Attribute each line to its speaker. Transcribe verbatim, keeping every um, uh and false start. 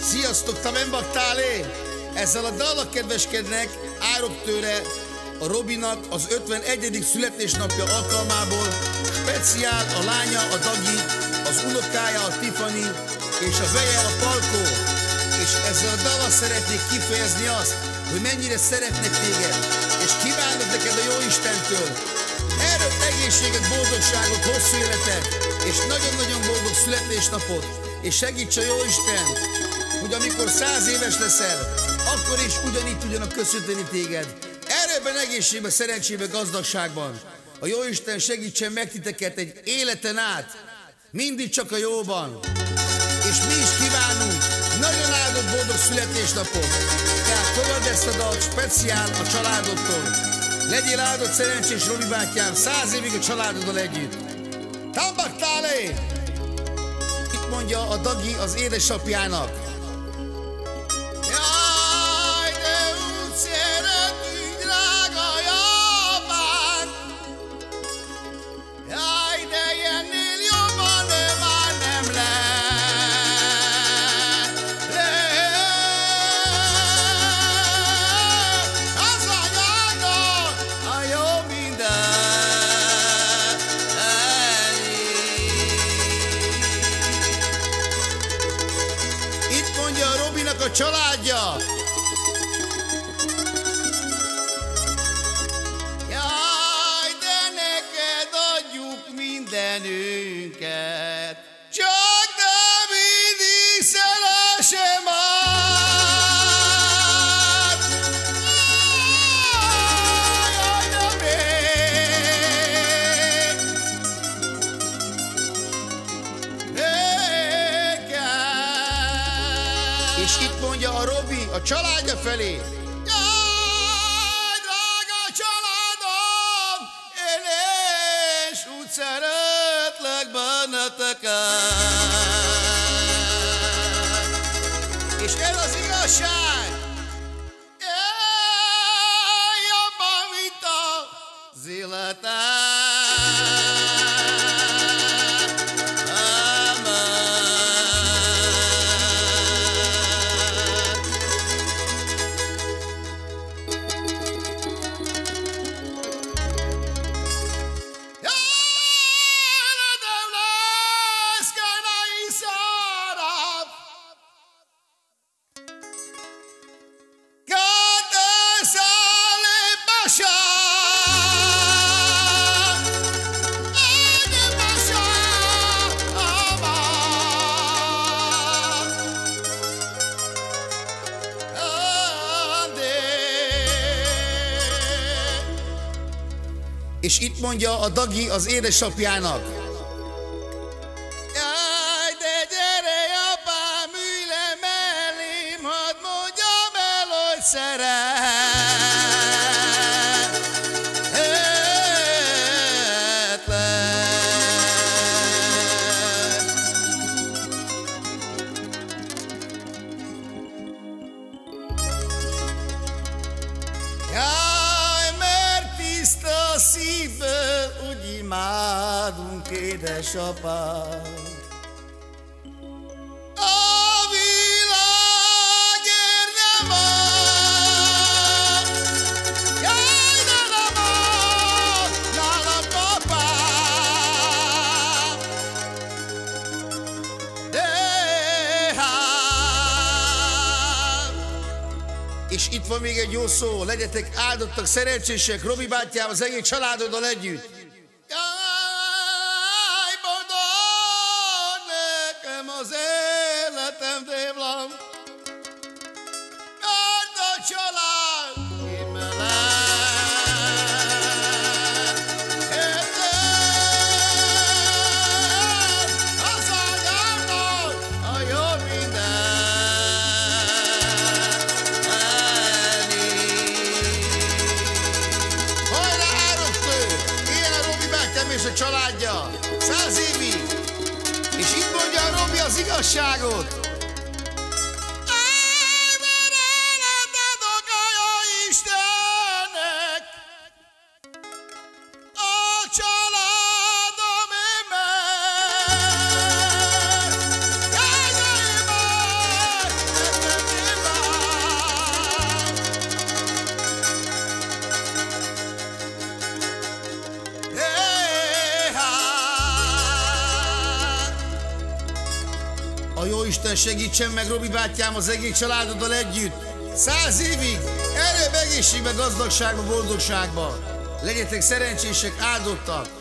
Speaker 1: Sziasztok, te nem baktálé? Ezzel a dallal kedveskednek árok tőle a Robinak az ötvenegyedik születésnapja alkalmából. Speciál a lánya, a Dagi, az unokája, a Tiffany, és a veje, a Palkó. És ezzel a dallal szeretnék kifejezni azt, hogy mennyire szeretnek téged, és kívánok neked a Jóistentől erőt, egészséget, boldogságot, hosszú életet, és nagyon-nagyon boldog születésnapot, és segíts a Jóisten, hogy amikor száz éves leszel, akkor is ugyanígy tudjanak köszönteni téged. Erőben, egészségben, szerencsében, gazdagságban. A Jóisten segítsen meg titeket egy életen át, mindig csak a jóban. És mi is kívánunk nagyon áldott, boldog születésnapot. Tehát fogadd ezt a dalt speciál a családodtól. Legyél áldott, szerencsés Robi bátyám, száz évig a családoddal együtt. Tambaktálé! Itt mondja a Dagi az édesapjának.
Speaker 2: Jaj, de úgy szeretünk, drága Japán! Jaj, de ennél jobban de már nem lehet. Az anyának a jó minden.
Speaker 1: Itt mondja a Robinak a családja.
Speaker 2: Jaj, de neked adjuk mindenünket, csak te mindig szeresse már. Jaj, de még neked.
Speaker 1: És itt mondja a Robi a családja felé.
Speaker 2: Jaj, drága családom, én is úgy szeretlek benneteket.
Speaker 1: És ez az igazság.
Speaker 2: Jaj, jobban, mint az életem.
Speaker 1: És itt mondja a Dagi az édesapjának.
Speaker 2: Jaj, de gyere, apám, ülj le mellém, hadd mondjam el, hogy szeretlek. Jaj, mert tiszta szívből úgy imádunk, édesapám. A világért nem ad, jaj, de nem ad nálam apám. De hát
Speaker 1: És itt van még egy jó szó, legyetek áldottak, szerencsések, Robi bátyám az egész családoddal együtt.
Speaker 2: jaj, boldog nekem az életem, Dévlam, mert a család immelem. Érted? Az anyámnak a jó mindenni.
Speaker 1: Hajrá, ároktő! Ilyen a Robi bátyám és a családja, száz évig! És itt mondja a Robi az igazságot.
Speaker 2: Áldott adok a Jóistennek, a családom émer. Jaj, de émer,
Speaker 1: A Jóisten segítsen meg, Robi bátyám, az egész családoddal együtt. Száz évig, erőbb, egészségbe, gazdagságba, boldogságba. Legyetek szerencsések, áldottak.